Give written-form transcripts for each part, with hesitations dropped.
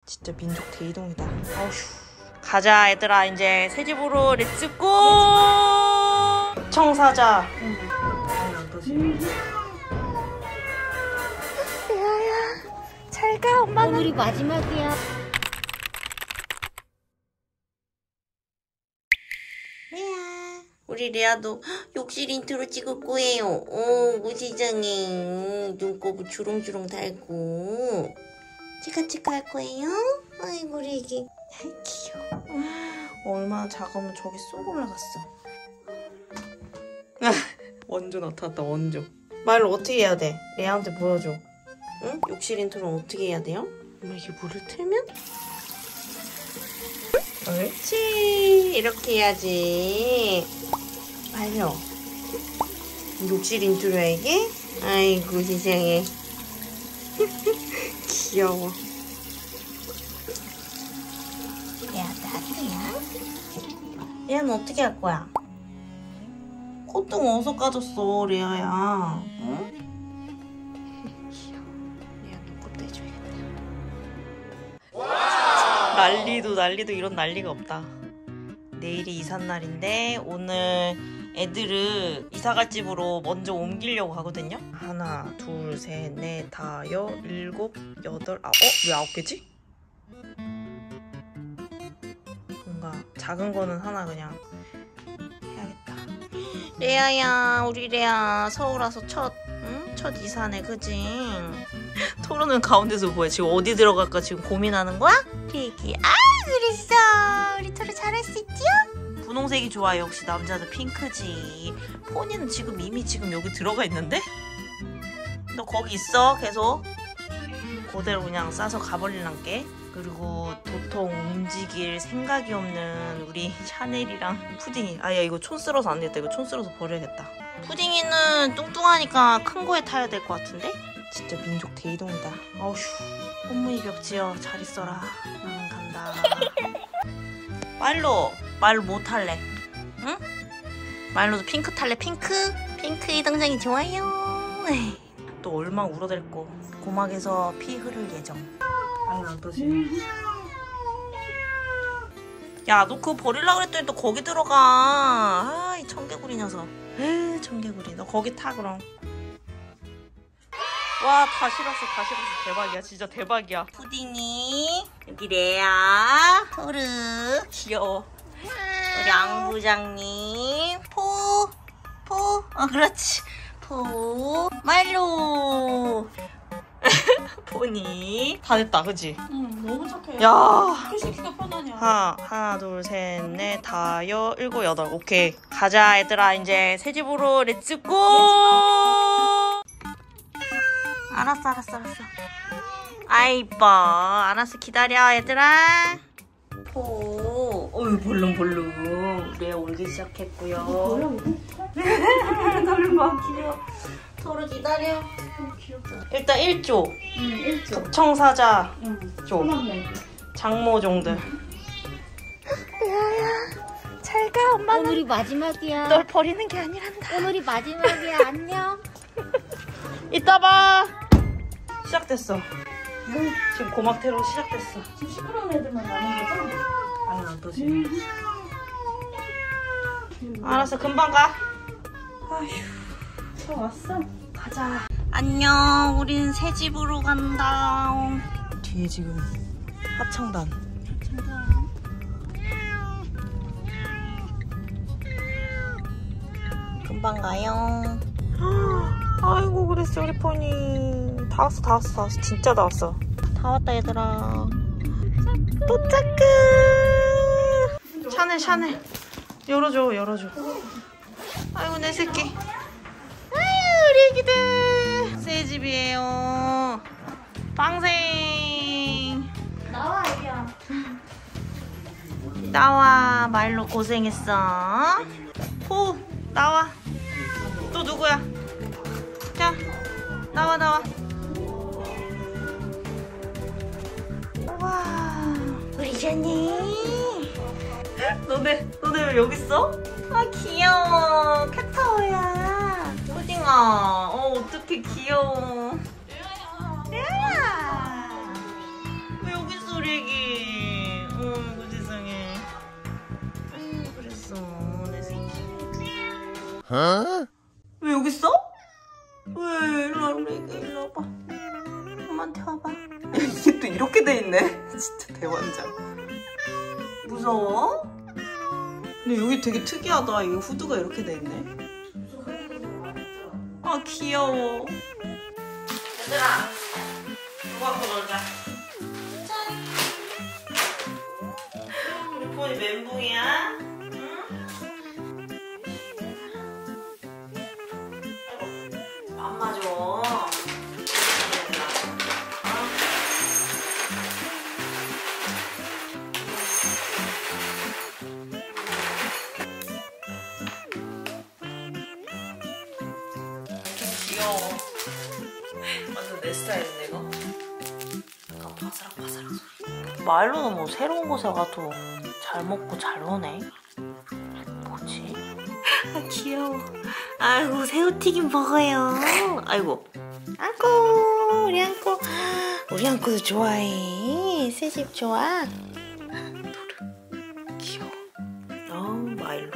진짜 민족 대이동이다. 어휴. 가자 얘들아, 이제 새 집으로 렛츠고! 청사자. 레아야, 잘 가. 엄마는 오늘이 마지막이야. 레아, 우리 레아도 욕실 인트로 찍을 거예요. 오, 세상에. 눈곱을 주렁주렁 달고. 치카치카 할 거예요? 아이고, 우리 애기. 아이, 귀여워. 얼마나 작으면 저기 쏙 올라갔어. 원조 나타났다, 원조. 말을 어떻게 해야 돼? 레아한테 보여줘. 응? 욕실 인트로는 어떻게 해야 돼요? 엄마, 이게 물을 틀면? 옳지. 이렇게 해야지. 말려. 욕실 인트로야, 이게? 아이고, 세상에. 귀여워. 레아, 나도야. 레아는 어떻게 할 거야? 콧등 어디서 까졌어, 레아야? 응? 레아 눈곱도 해줘야겠다. 난리도 이런 난리가 없다. 내일이 이삿날인데 오늘 애들을 이사갈 집으로 먼저 옮기려고 하거든요. 하나, 둘, 셋, 넷, 다, 일곱, 여덟, 아홉. 왜 9개지? 뭔가 작은 거는 하나 그냥 해야겠다. 레아야, 우리 레아 서울 와서 첫 이사네, 그지? 토로는 가운데서 뭐야? 지금 어디 들어갈까 지금 고민하는 거야? 애기. 아, 그랬어. 우리 토로 잘할 수 있지요? 분홍색이 좋아. 역시 남자는 핑크지. 포니는 지금 이미 지금 여기 들어가 있는데? 너 거기 있어 계속. 그대로 그냥 싸서 가버릴란게. 그리고 도통 움직일 생각이 없는 우리 샤넬이랑 푸딩이. 아야, 이거 촌 쓸어서 안 되겠다. 이거 촌 쓸어서 버려야겠다. 푸딩이는 뚱뚱하니까 큰 거에 타야 될 것 같은데? 진짜 민족 대이동이다. 어휴. 꽃무늬 벽지여, 잘 있어라. 나는 간다. 말로 뭐 탈래? 응? 말로도 핑크 탈래. 핑크 이등장이 좋아요. 또 얼마 울어댈고 고막에서 피 흐를 예정. 아니, 안 떠지. 야, 너 그거 버리려고 그랬더니 또 거기 들어가. 아, 이 청개구리 녀석. 에이, 청개구리. 너 거기 타 그럼. 와, 다 실었어. 대박이야. 진짜 대박이야. 푸딩이, 여기 레아, 토르, 귀여워. 우리 앙 부장님, 그렇지. 말로. 포니. 다 됐다, 그치? 응, 너무 착해. 야. 시키기가 편하냐. 하나, 둘, 셋, 넷, 다, 일곱, 여덟. 오케이. 가자, 얘들아. 이제 새 집으로 렛츠고! 알았어. 아이, 이뻐. 알았어, 기다려, 얘들아. 어휴, 볼룸. 레아 울기 시작했고요. 볼룸 귀여워. 토르 기다려. 귀엽다. 일단 1조. 응, 1조. 급청사자 조. 고맙네. 장모종들. 레아야, 잘 가. 엄마는 오늘이 마지막이야. 널 버리는 게 아니란다. 오늘이 마지막이야. 안녕. 이따 봐. 시작됐어. 지금 고막 테러 시작됐어. 지금 시끄러운 애들만 나는 거죠? 아니, 안 떠지. 알았어, 금방 가. 아휴, 저 왔어. 가자. 안녕, 우린 새 집으로 간다. 뒤에 지금 합창단. 금방 가요. 아이고, 그랬어, 우리 포니. 다 왔어. 진짜 다 왔어. 다 왔다, 얘들아. 도착! 샤넬. 열어줘. 아이고, 내 새끼. 아유, 우리 애기들. 새 집이에요. 빵생. 나와, 애기야. 나와. 말로 고생했어. 나와. 또 누구야? 자, 나와. 와, 우리 샤니. 너네 왜 여기 있어? 아, 귀여워. 캣타워야. 푸딩아. 어떡해, 귀여워. 레아야. 왜 여기 있어, 우리 애기. 어이구 세상에. 아유 그랬어 내 새끼. 왜 여기 있어? 왜 일로 와 우리 애기 일로 와봐. 엄마한테 와봐. 이게 또 이렇게 돼 있네. 진짜 대환장. 무서워? 근데 여기 되게 특이하다. 이거 후드가 이렇게 돼 있네. 아 귀여워. 얘들아 누가 갖고 놀자. 짠. 우리 폰이 멘붕이야. 응? 아이고 맘마 줘. 귀여워. 완전 내 스타일인데 이거? 약간 바스락바스락 소리. 말로는 뭐 새로운 곳에 가도 잘 먹고 잘 노네. 뭐지? 아 귀여워. 아이고 새우튀김 먹어요. 아이고 안고 우리 안고. 우리 안고도 좋아해. 새집 좋아. 도르 귀여워. 아우 마일로.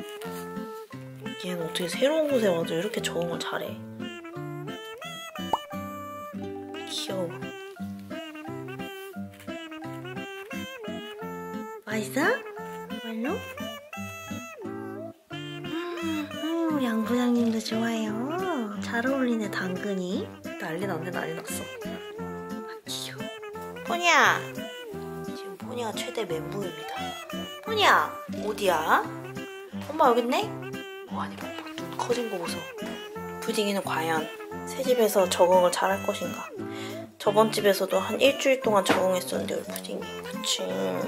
얘는 어떻게 새로운 곳에 와도 이렇게 적응을 잘해. 귀여워. 맛있어? 말로? 우리 양 부장님도 좋아요. 잘 어울리네 당근이. 난리 났네 난리 났어. 아 귀여워. 포니야. 지금 포니가 최대 멘붕입니다. 포니야 어디야? 엄마 여기 있네? 아니 눈 커진 거 보소. 푸딩이는 과연 새 집에서 적응을 잘할 것인가. 저번 집에서도 한 일주일 동안 적응했었는데 우리 푸딩이. 그치. 귀여워.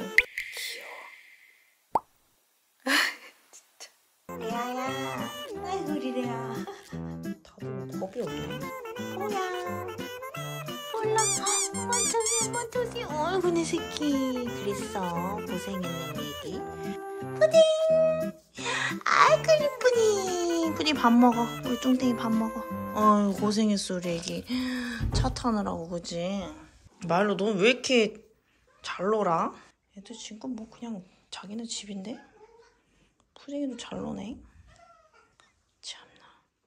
진짜 레아야. 아이고 우리 레아. 다들 겁이 없네. 뭐야 몰라. 엄마 토시 어이구 내 새끼. 그랬어 고생했네 우리 애기. 푸딩. 아이고 이쁘니. 푸딩 밥 먹어. 우리 뚱땡이 밥 먹어. 아유 고생했어 우리 애기. 차 타느라고 그지. 말로 넌 왜 이렇게 잘 놀아? 애들 지금 뭐 그냥 자기네 집인데? 푸딩이도 잘 노네. 참나.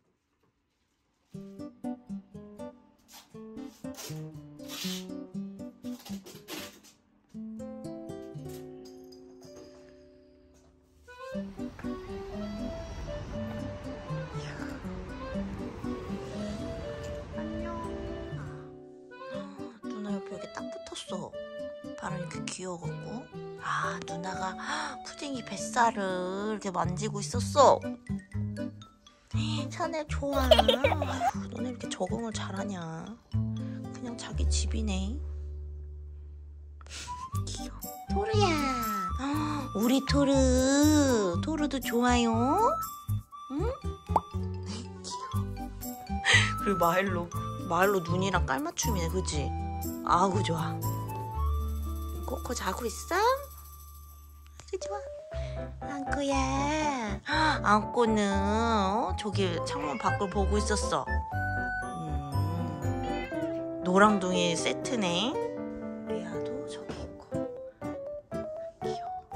누나 옆에 여기 딱 붙었어. 발은 이렇게 귀여워갖고. 아 누나가 푸딩이 뱃살을 이렇게 만지고 있었어. 샤넬 좋아. 아휴, 너네 이렇게 적응을 잘하냐. 그냥 자기 집이네. 귀여워. 토르야. 우리 토르. 토르도 좋아요. 응? 귀여워. 그리고 마일로 눈이랑 깔맞춤이네 그치? 아우 좋아. 코코 자고 있어? 아주 좋아. 안고야. 안고는 저기 창문 밖을 보고 있었어. 노랑둥이 세트네. 레아도 저기 있고. 귀여워.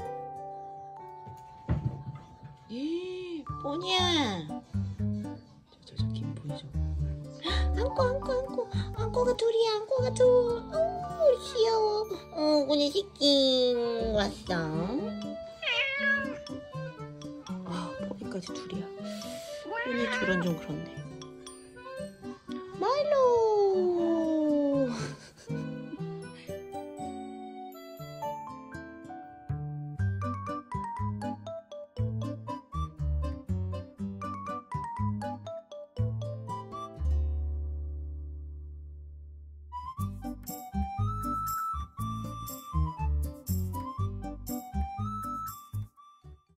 뭐냐? 저 김보이 좀. 안고가 둘이야. 안고가 둘. 귀여워. 오늘 새끼 왔어. 뽀니까지 둘이야. 뽀니 둘은 좀 그렇네. 마일로.